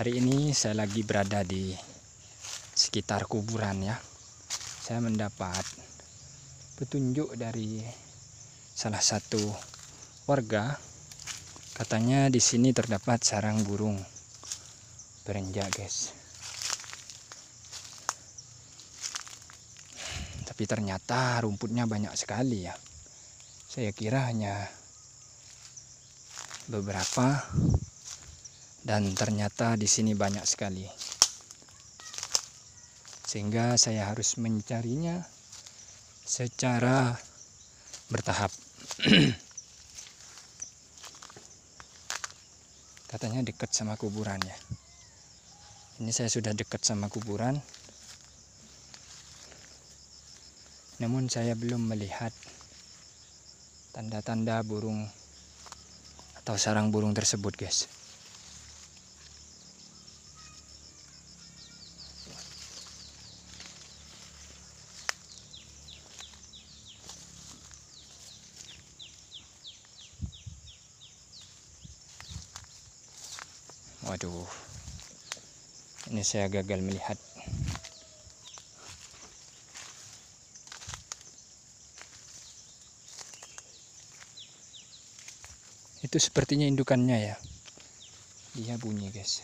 Hari ini saya lagi berada di sekitar kuburan ya. Saya mendapat petunjuk dari salah satu warga. Katanya di sini terdapat sarang burung berenjak, guys. Tapi ternyata rumputnya banyak sekali ya. Saya kira hanya beberapa, dan ternyata di sini banyak sekali. Sehingga saya harus mencarinya secara bertahap. Katanya dekat sama kuburan ya. Ini saya sudah dekat sama kuburan. Namun saya belum melihat tanda-tanda burung atau sarang burung tersebut, guys. Waduh, ini saya gagal melihat. Itu sepertinya indukannya ya. Dia bunyi, guys.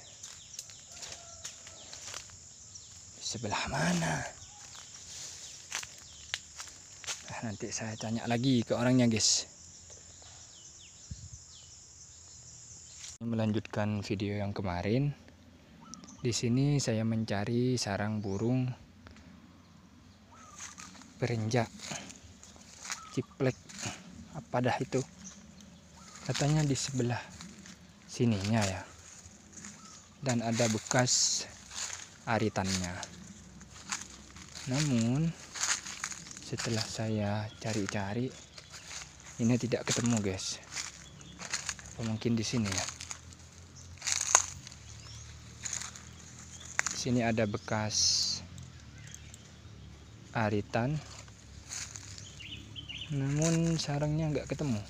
Di sebelah mana? Nanti saya tanya lagi ke orangnya, guys. Melanjutkan video yang kemarin. Di sini saya mencari sarang burung berenjak, ciplek, apa dah itu? Katanya di sebelah sininya ya. Dan ada bekas aritannya. Namun setelah saya cari-cari, ini tidak ketemu, guys. Mungkin di sini ya. Di sini ada bekas aritan, namun sarangnya nggak ketemu.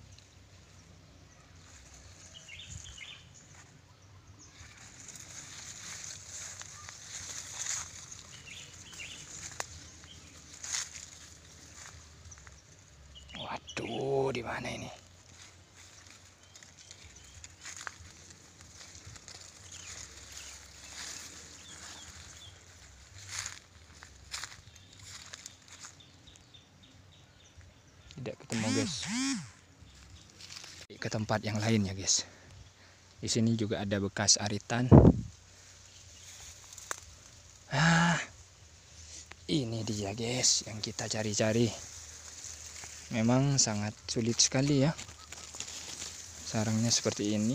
Waduh, di mana ini? Tidak ketemu, guys. Ke tempat yang lain ya, guys. Di sini juga ada bekas aritan. Ini dia, guys, yang kita cari-cari. Memang sangat sulit sekali ya. Sarangnya seperti ini.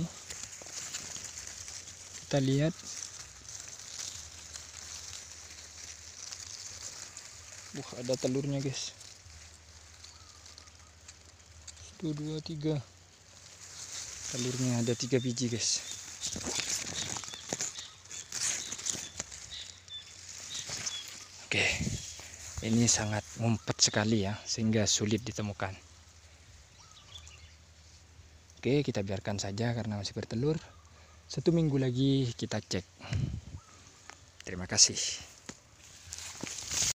Kita lihat. Ada telurnya, guys. 1, 2, 3. Telurnya ada 3 biji, guys. Oke, ini sangat ngumpet sekali ya, sehingga sulit ditemukan. Oke, kita biarkan saja karena masih bertelur. 1 minggu lagi kita cek. Terima kasih.